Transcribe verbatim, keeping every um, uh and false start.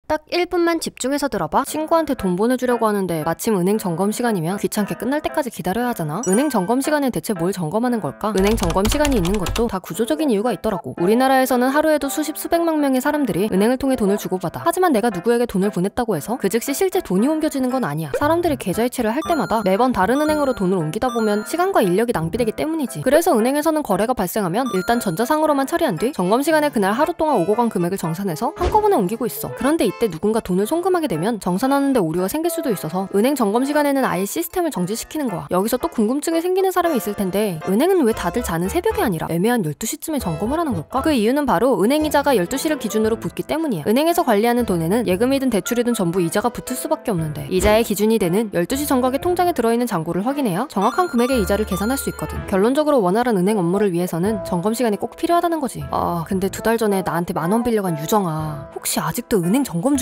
딱 일 분만 집중해서 들어봐. 친구한테 돈 보내주려고 하는데 마침 은행 점검 시간이면 귀찮게 끝날 때까지 기다려야 하잖아. 은행 점검 시간엔 대체 뭘 점검하는 걸까? 은행 점검 시간이 있는 것도 다 구조적인 이유가 있더라고. 우리나라에서는 하루에도 수십 수백만 명의 사람들이 은행을 통해 돈을 주고받아. 하지만 내가 누구에게 돈을 보냈다고 해서 그 즉시 실제 돈이 옮겨지는 건 아니야. 사람들이 계좌이체를 할 때마다 매번 다른 은행으로 돈을 옮기다 보면 시간과 인력이 낭비되기 때문이지. 그래서 은행에서는 거래가 발생하면 일단 전자상으로만 처리한 뒤 점검 시간에 그날 하루 동안 오고 간 금액을 정산해서 한꺼번에 옮기고 있어. 그런데 이때 누군가 돈을 송금하게 되면 정산하는데 오류가 생길 수도 있어서 은행 점검 시간에는 아예 시스템을 정지시키는 거야. 여기서 또 궁금증이 생기는 사람이 있을 텐데, 은행은 왜 다들 자는 새벽이 아니라 애매한 열두 시쯤에 점검을 하는 걸까? 그 이유는 바로 은행 이자가 열두 시를 기준으로 붙기 때문이야. 은행에서 관리하는 돈에는 예금이든 대출이든 전부 이자가 붙을 수밖에 없는데, 이자의 기준이 되는 열두 시 정각의 통장에 들어있는 잔고를 확인해야 정확한 금액의 이자를 계산할 수 있거든. 결론적으로 원활한 은행 업무를 위해서는 점검 시간이 꼭 필요하다는 거지. 아 근데 두 달 전에 나한테 만 원 빌려간 유정아, 혹시 아직도 은행 점검